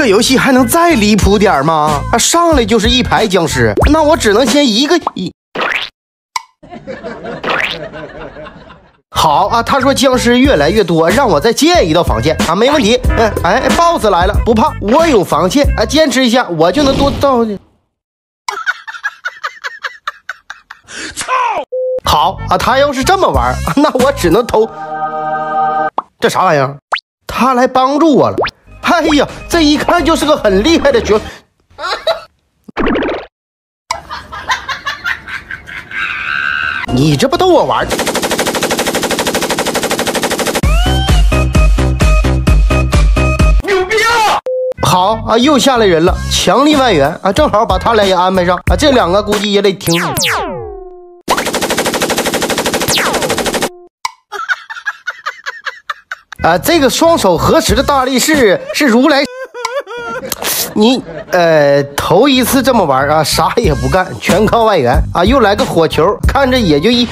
这游戏还能再离谱点吗？上来就是一排僵尸，那我只能先一。好啊，他说僵尸越来越多，让我再建一道防线啊，没问题。BOSS 来了，不怕，我有防线啊，坚持一下，我就能多到。操！好啊，他要是这么玩，那我只能偷。这啥玩意儿？他来帮助我了。哎呀，这一看就是个很厉害的角。你这不逗我玩？牛逼啊！好啊，又下来人了，强力外援啊，正好把他俩也安排上啊，这两个估计也得听。啊，这个双手合十的大力士是如来。你头一次这么玩啊，啥也不干，全靠外援啊，又来个火球，看着也就一。